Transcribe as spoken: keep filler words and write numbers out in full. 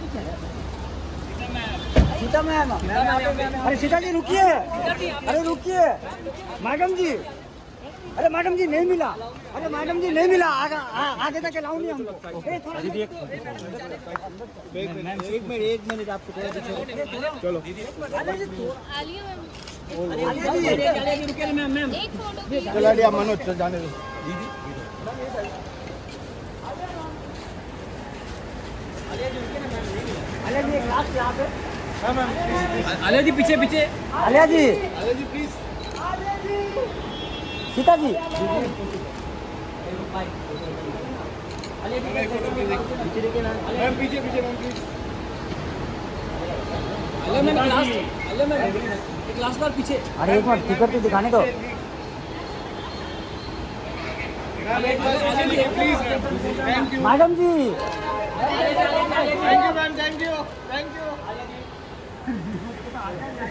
Sita ma'am, अरे सीता जी रुकिए, अरे रुकिए मैडम जी, अरे मैडम जी नहीं मिला, अरे मैडम जी नहीं मिला, आगे आगे तक लाऊं नहीं हमको। एक मिनट एक मिनट आपको चलो चलो आलिया मनोज चल जाने दो दीदी। आलिया जी एक लास्ट यहाँ पे। हाँ मैम, आलिया जी पीछे पीछे, आलिया जी, आलिया जी प्लीज, सीता जी मैम पीछे पीछे ma'am please. Ma'am last, ma'am एक लास्ट बार पीछे। अरे एक बार टिकट तो दिखाने दो please. Thank you madam ji, thank you ma'am, thank you thank you.